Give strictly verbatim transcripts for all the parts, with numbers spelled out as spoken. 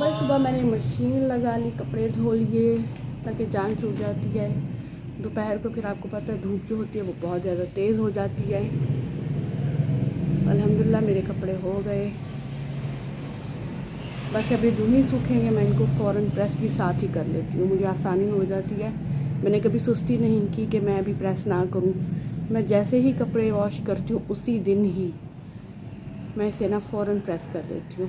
सुबह सुबह मैंने मशीन लगा ली, कपड़े धो लिए ताकि जान छूट जाती है। दोपहर को फिर आपको पता है धूप जो होती है वो बहुत ज़्यादा तेज़ हो जाती है। अल्हम्दुलिल्लाह मेरे कपड़े हो गए, बस अभी जो ही सूखेंगे मैं इनको फ़ौरन प्रेस भी साथ ही कर लेती हूँ, मुझे आसानी हो जाती है। मैंने कभी सुस्ती नहीं की कि मैं अभी प्रेस ना करूँ। मैं जैसे ही कपड़े वॉश करती हूँ उसी दिन ही मैं इसे ना फ़ौरन प्रेस कर लेती हूँ।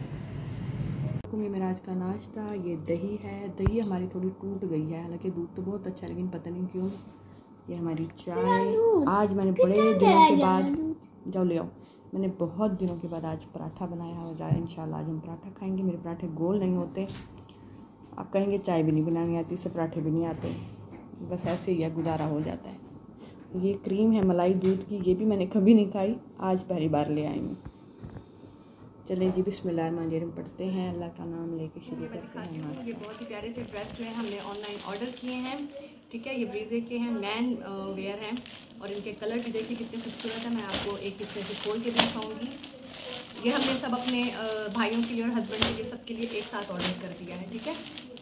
ये मेरा आज का नाश्ता, ये दही है। दही हमारी थोड़ी टूट गई है, हालांकि दूध तो बहुत अच्छा है लेकिन पता नहीं क्यों। ये हमारी चाय, आज मैंने बड़े दिनों के बाद, जाओ ले आओ, मैंने बहुत दिनों के बाद आज पराठा बनाया हो जाए। इंशाल्लाह आज हम पराठा खाएंगे। मेरे पराठे गोल नहीं होते, आप कहेंगे चाय भी नहीं बनानी आती, इससे पराठे भी नहीं आते, बस ऐसे ही है, गुजारा हो जाता है। ये क्रीम है मलाई दूध की, ये भी मैंने कभी नहीं खाई, आज पहली बार ले आई हूँ। चलें जी, बिस्मिल्लाहिर्रहमानिर्रहीम पढ़ते हैं, अल्लाह का नाम लेके शुरू करते हैं। ये बहुत ही प्यारे से ड्रेस जो है हमने ऑनलाइन ऑर्डर किए हैं, ठीक है। ये ब्रीजे के हैं, मैन वेयर हैं और इनके कलर भी देखिए कितने खूबसूरत है। मैं आपको एक हिस्से से खोल के दिखाऊंगी। ये हमने सब अपने भाइयों के लिए और हस्बैंड के लिए, सबके लिए एक साथ ऑर्डर कर दिया है, ठीक है।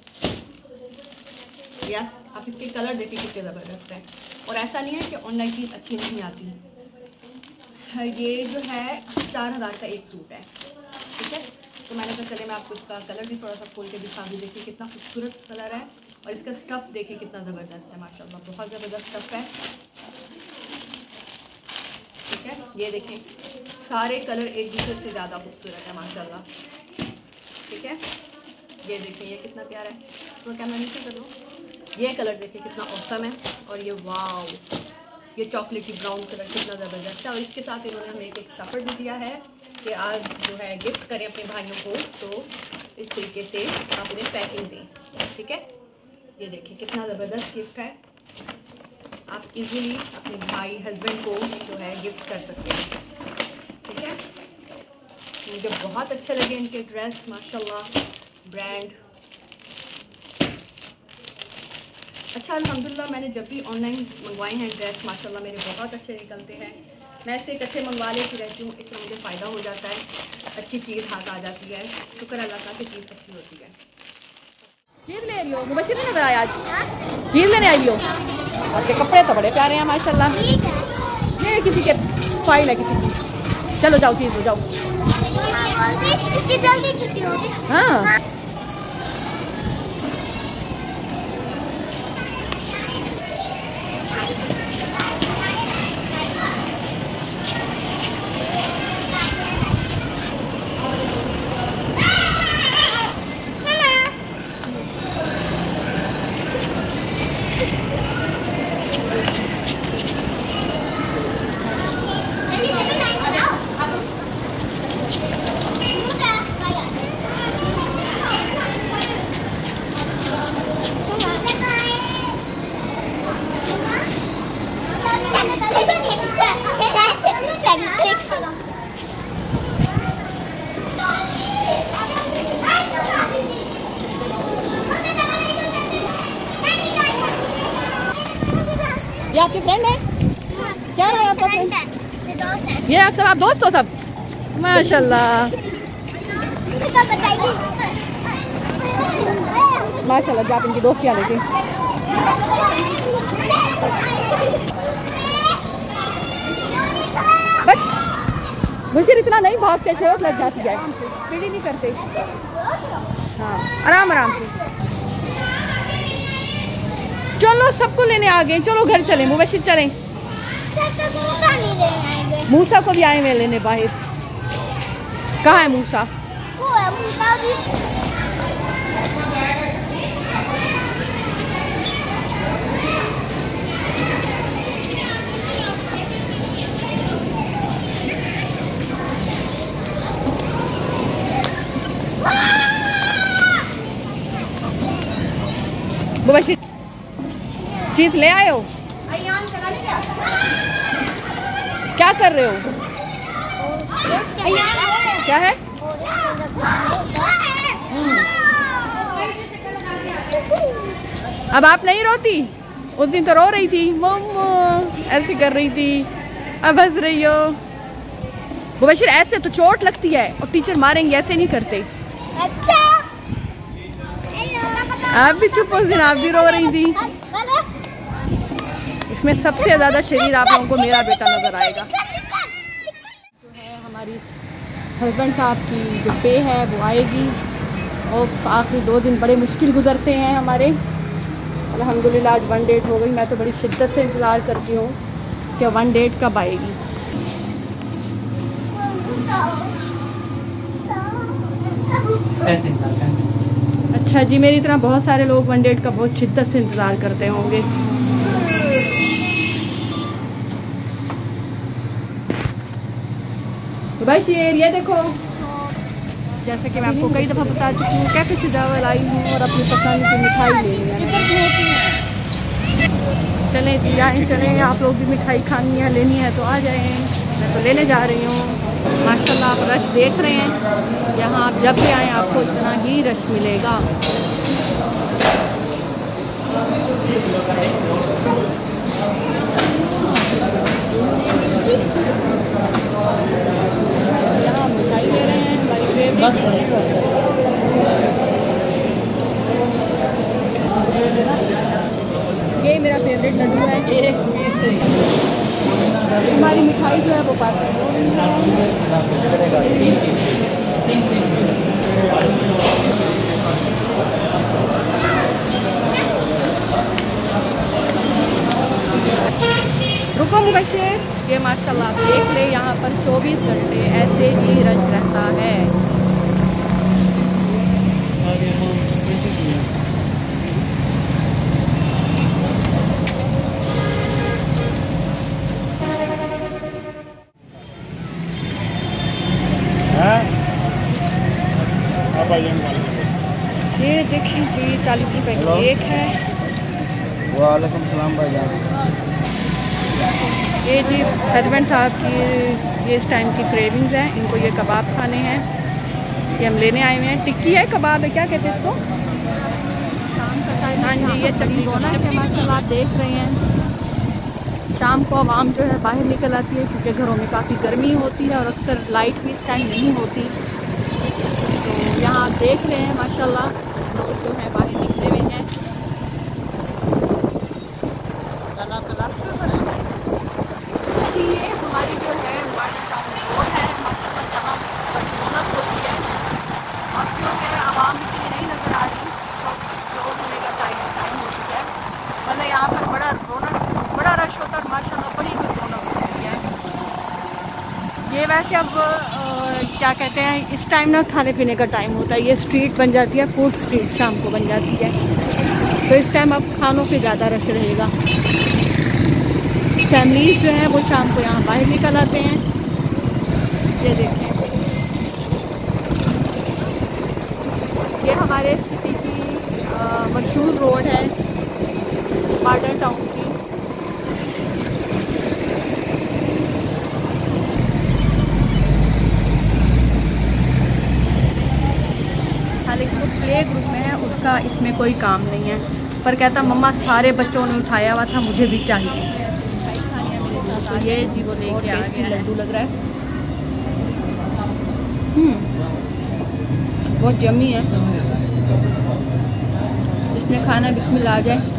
या आप इसके कलर देखिए कितने ज़बरदस्त है, और ऐसा नहीं है कि ऑनलाइन चीज़ अच्छी नहीं आती। ये जो है चार हज़ार का एक सूट है, ठीक है। तो मैंने कहा चले मैं आपको इसका कलर भी थोड़ा सा खोल के दिखा दूँ। देखिए कितना खूबसूरत कलर है, और इसका स्टफ़ देखिए कितना ज़बरदस्त है, माशाल्लाह बहुत ज़बरदस्त स्टफ़ है, ठीक है। ये देखें सारे कलर एक दूसरे से ज़्यादा खूबसूरत है माशाल्लाह, ठीक है। ये देखें ये कितना प्यारा है, तो कैमरा नीचे कर दो। ये कलर देखिए कितना औसम है, और ये वाव, ये चॉकलेटी ब्राउन कलर कितना ज़बरदस्त है। और इसके साथ इन्होंने हमें एक एक शफर भी दिया है कि आज जो है गिफ्ट करें अपने भाइयों को, तो इस तरीके से आप उन्हें पैकिंग दें, ठीक है। ये देखिए कितना ज़बरदस्त गिफ्ट है, आप इजीली अपने भाई हस्बैंड को जो है गिफ्ट कर सकते हैं, ठीक है। मुझे बहुत अच्छे लगे इनके ड्रेस, माशाल्लाह ब्रांड अच्छा। अल्हम्दुलिल्लाह मैंने जब भी ऑनलाइन मंगवाए हैं ड्रेस, माशाल्लाह मेरे बहुत अच्छे निकलते हैं। मैं इसे इकट्ठे मंगवा लेती रहती हूँ, इससे मुझे फ़ायदा हो जाता है, अच्छी चीज़ हाथ आ जाती है, शुक्र अल्लाह का कि चीज़ अच्छी होती है। चीज़ ले रही हो मुबशिर ने बनाया आज, चीज़ लेने आई हो, आपके कपड़े तो बड़े प्यारे हैं माशाल्लाह। ये किसी के फाइल है किसी की, चलो जाओ चीज़ लो जाओ। इसकी जल्दी छुट्टी होगी। हाँ ये आपके फ्रेंड है? क्या है आपका फ्रेंड? ये आप सब आप दोस्त हो सब, माशाल्लाह माशाल्लाह। जो आप इनकी दोस्तियाँ देखें, बस मुझे इतना नहीं भागते, चोट लग जाती है, पीड़ी नहीं करते। हाँ आराम आराम से चलो, सबको लेने आ गए, चलो घर चलें, मुबशिर चलें। मूसा को भी आए हुए लेने बाहर, कहाँ है मूसा? वो है मूसा भी। मुबशिर चीज ले आए हो? क्या कर रहे हो? क्या है? अब आप नहीं रोती? उस दिन तो रो रही थी, मम्मा ऐसे कर रही थी, अब हंस रही हो। मुबशिर ऐसे तो चोट लगती है और टीचर मारेंगे, ऐसे नहीं करते। अच्छा आप भी चुप हो जिन, आप भी रो रही थी। इसमें सबसे ज़्यादा शरीर आप लोगों को मेरा बेटा नज़र आएगा। जो है हमारी हस्बैंड साहब की जो पे है वो आएगी, और आखिरी दो दिन बड़े मुश्किल गुजरते हैं हमारे। अल्हम्दुलिल्लाह आज वन डेट हो गई। मैं तो बड़ी शिद्दत से इंतज़ार करती हूँ कि वन डेट कब आएगी। अच्छा जी, मेरी तरह बहुत सारे लोग वन डेट का बहुत शिद्दत से इंतज़ार करते होंगे। बस ये एरिया देखो, जैसे कि मैं आपको कई दफ़ा बता चुकी हूँ, कैसे चावल आई हूँ और अपनी पसंद की मिठाई लेनी है। चलें जी आए, चलें, आप लोग भी मिठाई खानी है, लेनी है तो आ जाएं। मैं तो लेने जा रही हूँ। माशाल्लाह आप रश देख रहे हैं, यहाँ आप जब भी आएँ आपको इतना ही रश मिलेगा। यहाँ मिठाई ले रहे हैं, बस ये मेरा फेवरेट लड्डू है। हमारी मिठाई जो है वो पास हो रही है। रुको मुबशिर, ये माशाल्लाह आप देख ले, यहाँ पर चौबीस घंटे ऐसे ही रश रहता है। ये देखिए जी, चालीस रुपए की एक है। वालेकुम सलाम भाईजान। ये जी हस्बैंड साहब की ये इस टाइम की क्रेविंग्स हैं, इनको ये कबाब खाने हैं, ये हम लेने आए हुए हैं। टिक्की है, कबाब है, क्या कहते हैं इसको? हाँ जी, ये तकरीबन है माशाल्लाह आप देख रहे हैं। शाम को आवाम जो है बाहर निकल आती है क्योंकि घरों में काफ़ी गर्मी होती है और अक्सर लाइट भी इस टाइम नहीं होती। तो यहाँ आप देख रहे हैं माशाल्लाह लोग जो है बाहर निकले हुए हैं। ये हमारी जो है रोड है माशाल्लाह, जहाँ पर रौनक होती है और जो है आवाम इतनी नहीं नजर आ रही, क्लोज होने का टाइम टाइम हो चुका है, वरना यहाँ पर बड़ा रौनक बड़ा रश होता है माशाल्लाह, बड़ी कुछ रौनक होती है। ये वैसे अब आ, क्या कहते हैं, इस टाइम ना खाने पीने का टाइम होता है, ये स्ट्रीट बन जाती है, फूड स्ट्रीट शाम को बन जाती है, तो इस टाइम अब खानों पे ज़्यादा रश रहेगा। फैमिलीज जो हैं वो शाम को यहाँ बाहर निकल आते हैं। ये देखें, ये हमारे सिटी की मशहूर रोड है मॉडर्न टाउन की। हालांकि वो प्ले ग्रुप में है, उसका इसमें कोई काम नहीं है, पर कहता मम्मा सारे बच्चों ने उठाया हुआ था, मुझे भी चाहिए। तो ये जी वो लेके आ गया, लड्डू लग रहा है, हम्म बहुत यम्मी है। इसने खाना बिस्मिल्लाह आ जाए।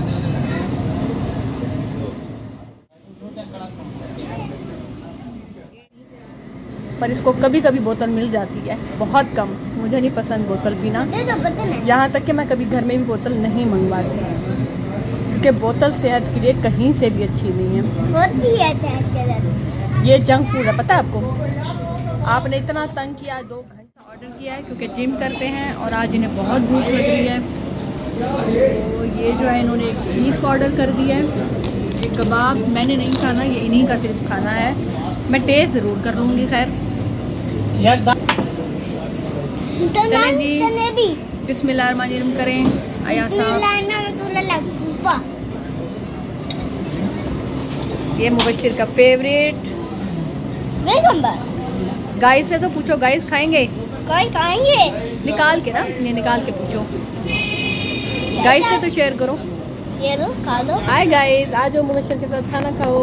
पर इसको कभी कभी बोतल मिल जाती है, बहुत कम। मुझे नहीं पसंद बोतल पीना, यहाँ तक कि मैं कभी घर में भी बोतल नहीं मंगवाती क्योंकि बोतल सेहत के लिए कहीं से भी अच्छी नहीं है, होती है सेहत के लिए। ये जंक फूड है, पता है आपको। आपने इतना तंग किया, दो घंटा ऑर्डर किया है क्योंकि जिम करते हैं और आज इन्हें बहुत भूख लग रही है। तो ये जो है इन्होंने एक सीख ऑर्डर कर दिया है। ये कबाब मैंने नहीं खाना, ये इन्हीं का सिर्फ खाना है, मैं टेस्ट ज़रूर कर लूँगी। खैर चलें जी, बिस्मिल्लाहिर्रहमानिर्रहीम करें। आया साहब, ये मुबशिर का फेवरेट। गाइस से तो पूछो, गाइस खाएंगे? गाइस खाएंगे, निकाल के ना, ये निकाल के पूछो। गाइस से तो शेयर करो। ये लो, खा लो। हाय गाइस, आ जाओ मुबशिर के साथ खाना खाओ।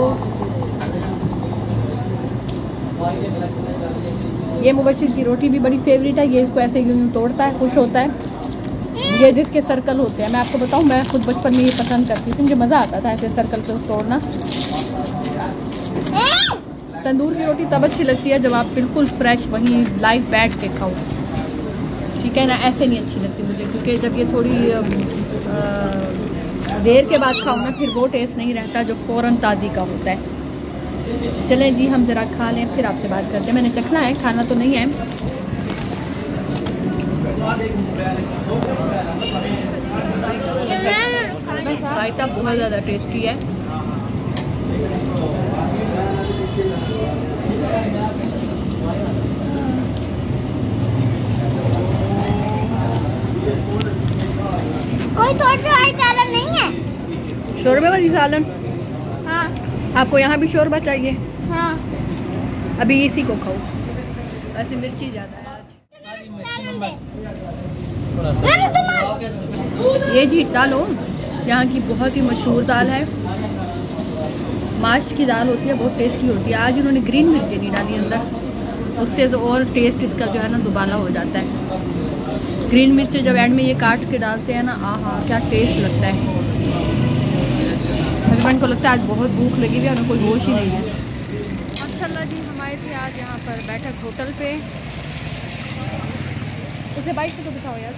ये मुबशिर की रोटी भी बड़ी फेवरेट है, ये इसको ऐसे यूं यूं तोड़ता है, खुश होता है। ये जिसके सर्कल होते हैं, मैं आपको बताऊं, मैं खुद बचपन में ये पसंद करती थी, मुझे मज़ा आता था ऐसे सर्कल को तोड़ना। तंदूर की रोटी तब अच्छी लगती है जब आप बिल्कुल फ्रेश वहीं लाइव बैठ के खाओ, ठीक है ना। ऐसे नहीं अच्छी लगती मुझे, क्योंकि जब ये थोड़ी देर के बाद खाओ ना, फिर वो टेस्ट नहीं रहता जो फ़ौरन ताज़ी का होता है। चलें जी, हम ज़रा खा लें, फिर आपसे बात करते हैं। मैंने चखना है, खाना तो नहीं है। रायता बहुत ज़्यादा टेस्टी है। कोई थोड़ा सालन नहीं है? शोरबे वाली सालन? हाँ। आपको यहाँ भी शोरबा चाहिए? हाँ। अभी इसी को खाओ, वैसे मिर्ची ज़्यादा है आज। ये जी दाल हो, यहाँ की बहुत ही मशहूर दाल है, माश की दाल होती है, बहुत टेस्टी होती है। आज उन्होंने ग्रीन मिर्ची नहीं डाली अंदर, उससे तो और टेस्ट इसका जो है ना दुबाला हो जाता है। ग्रीन मिर्ची जब एंड में ये काट के डालते हैं ना, आहा क्या टेस्ट लगता है। हस्बैंड को लगता है आज बहुत भूख लगी हुई है, उन्हें कोई होश ही नहीं है। माशाल्लाह जी, हम आए थे आज यहाँ पर बैठक होटल पे। उसे बाइक से तो बिठाओ यार,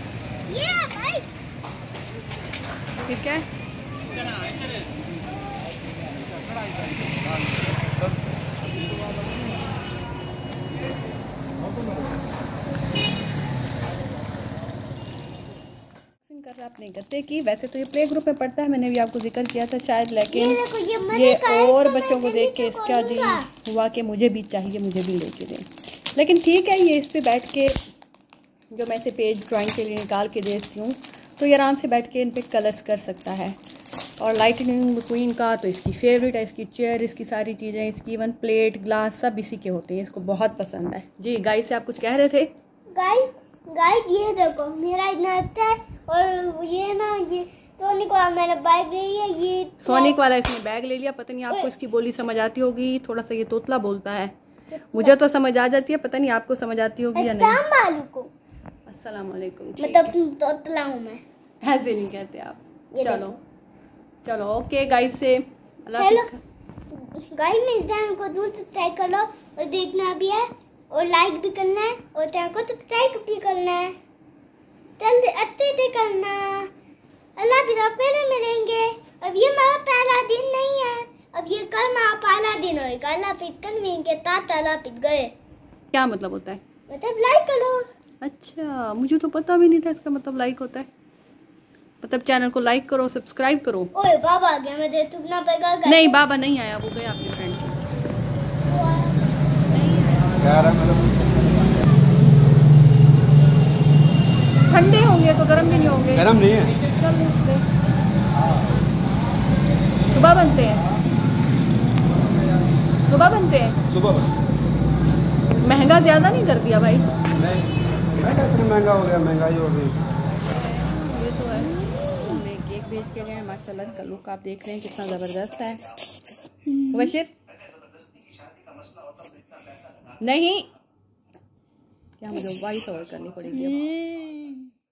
ठीक है। कर रहा अपने गत्ते की। वैसे तो ये प्ले ग्रुप में पढ़ता है, मैंने भी आपको जिक्र किया था शायद, लेकिन ये, ये और बच्चों को देख के इसका जी हुआ कि मुझे भी चाहिए, मुझे भी लेके दें। लेकिन ठीक है, ये इस पे बैठ के जो मैं इसे पेज ड्राइंग के लिए निकाल के देती हूँ, तो ये आराम से बैठ के इन पे कलर्स कर सकता है। और लाइटनिंग क्वीन का तो इसकी फेवरेट है, इसकी चेयर, इसकी सारी चीज़ें, इसकी इवन प्लेट ग्लास सब इसी के होते हैं, इसको बहुत पसंद है। जी गाइस से आप कुछ कह रहे थे? गाइस गाइस ये देखो मेरा इतना अच्छा है, और ये ना ये सोनिक वाला मैंने बैग ले लिया, ये सोनिक वाला इसने बैग ले लिया। पता नहीं आपको इसकी बोली समझ आती होगी, थोड़ा सा ये तोतला बोलता है, मुझे तो समझ आ जाती है, पता नहीं आपको समझ आती होगी या नहीं। अस्सलाम वालेकुम। मतलब तोतला हूँ मैं, ऐसे नहीं कहते आप। चलो चलो ओके गाइस से अल्लाह हाफिज़। गाइस मेरे चैनल को दूर सब्सक्राइब कर लो, और देखना भी है, और लाइक भी करना है, और चैनल को सब्सक्राइब भी करना है, जल्दी अच्छे से करना। अल्लाह भी तो पहले मिलेंगे। अब ये मेरा पहला दिन नहीं है, अब ये कल मेरा पहला दिन होगा। अल्लाह फिर कल मिलेंगे, ताता अल्लाह फिर गए। क्या मतलब होता है? मतलब लाइक करो। अच्छा, मुझे तो पता भी नहीं था इसका मतलब लाइक होता है। मतलब चैनल को लाइक करो, सब्सक्राइब करो। ओए बाबा आ गया, मैं थूकना पड़ेगा। नहीं बाबा नहीं आया, वो गया अपने फ्रेंड के। ठंडे होंगे तो गर्म भी नहीं होंगे। गरम नहीं है, सुबह बनते हैं, सुबह बनते हैं सुबह। महंगा ज्यादा नहीं कर दिया भाई? नहीं महंगा हो गया, महंगाई हो गई। ये तो है। हमने केक भेज के गए, माशाल्लाह इसका लुक आप देख रहे हैं कितना ज़बरदस्त है। बशीर नहीं, क्या मुझे वॉइस ओवर करनी पड़ेगी अब।